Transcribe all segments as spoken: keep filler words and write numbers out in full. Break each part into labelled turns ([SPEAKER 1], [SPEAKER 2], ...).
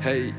[SPEAKER 1] 嘿。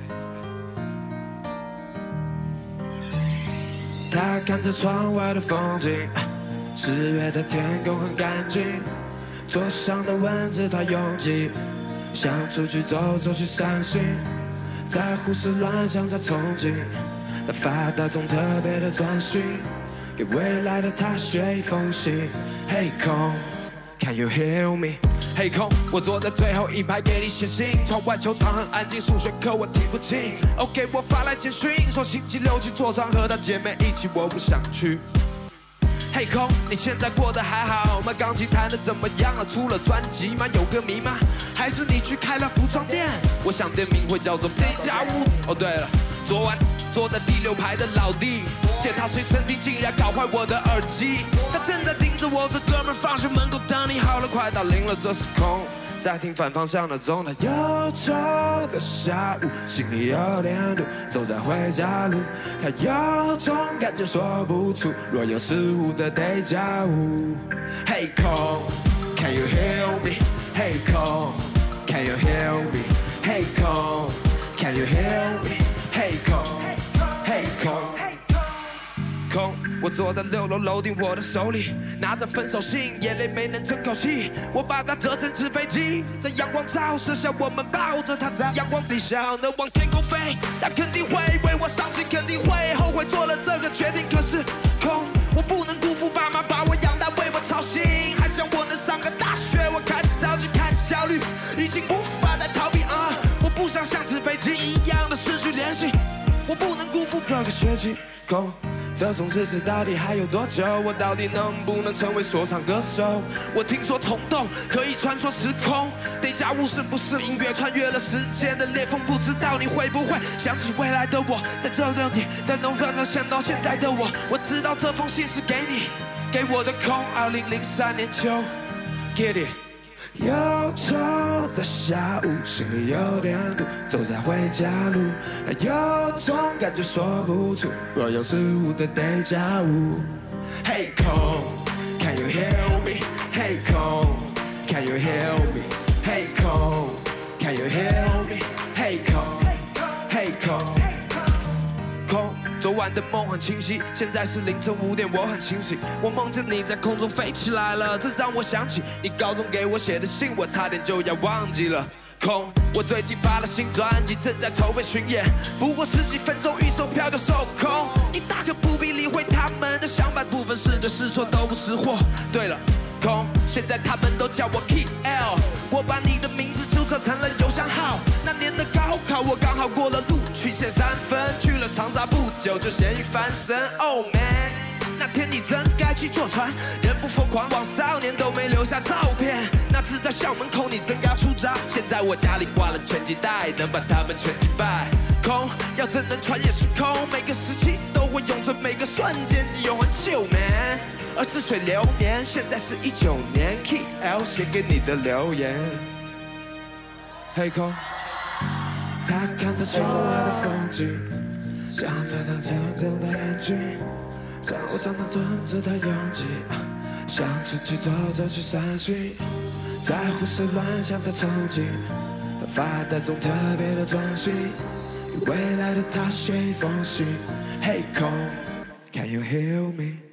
[SPEAKER 1] 他看着窗外的风景，十月的天空很干净，桌上的文字他拥挤，想出去走走去散心，在胡思乱想在憧憬，他发呆中特别的专心，给未来的他写一封信。Hey 空 ，Can you hear me？ 嘿空，我坐在最后一排给你写信。窗外球场很安静，数学课我听不清。OK， 我发来简讯，说星期六去坐船和她姐妹一起，我不想去。嘿空，你现在过得还好吗？钢琴弹得怎么样了？出了专辑吗？有歌迷吗？还是你去开了服装店？我想店名会叫做 Deja Vu。哦对了，昨晚坐在第六排的老弟，见他随身听竟然搞坏我的耳机。他正在盯着我说：“哥们，放学门口等你好了，快到零了，这是空。”在听反方向的钟，他忧愁的下午，心里有点堵，走在回家路，他有种感觉说不出，若有似无的 Deja Vu。Hey 空 ，Can you hear me？ Hey 空 ，Can you hear me？ Hey 空 ，Can you hear me？ Hey 空 ，Hey 空。空，我坐在六楼楼顶，我的手里拿着分手信，眼泪没能争口气。我把它折成纸飞机，在阳光照射下，我们抱着它在阳光底下能往天空飞。他肯定会为我伤心，肯定会后悔做了这个决定。可是空，我不能辜负爸妈把我养大，为我操心，还想我能上个大学。我开始着急，开始焦虑，已经无法再逃避啊！我不想像纸飞机一样的失去联系，我不能辜负这个学期。空。这种日子到底还有多久？我到底能不能成为说唱歌手？我听说冲动可以穿梭时空，Deja Vu是不是音乐穿越了时间的裂缝？不知道你会不会想起未来的我，在这六点，在东方上想到现在的我。我知道这封信是给你，给我的空。二零零三年秋 ，Get it。忧愁的下午，心里有点堵，走在回家路，那有种感觉说不出，若有似无的 Deja Vu。Hey 空 ，Can you hear me？ Hey 空 ，Can you hear me？ Hey 空 ，Can you hear me？ Hey 空 ，Hey 空，空。昨晚的梦很清晰，现在是凌晨五点，我很清醒。我梦见你在空中飞起来了，这让我想起你高中给我写的信，我差点就要忘记了。空，我最近发了新专辑，正在筹备巡演，不过十几分钟预售票就售空。你大可不必理会他们的想法，部分是对是错都不识货。对了，空，现在他们都叫我 K L， 我把你的名字注册成了邮箱号。那年的高考，我刚好过了录取线三分，去了长沙不久就咸鱼翻身。Oh man， 那天你真该去坐船，人不疯狂枉少年，都没留下照片。那次在校门口，你真该出招。现在我家里挂了拳击带，能把他们全击败。空，要真能穿越时空，每个时期都会永存，每个瞬间既永恒久 man。而似水流年，现在是一九年 ，K L 写给你的留言。嘿空。他看着窗外的风景，想在那天空的眼睛，在我长大蹲着他拥挤，想出去走走去散心，在胡思乱想的憧憬，他发呆中特别的专心，给未来的他写一封信。Hey 空 ，Can you hear me？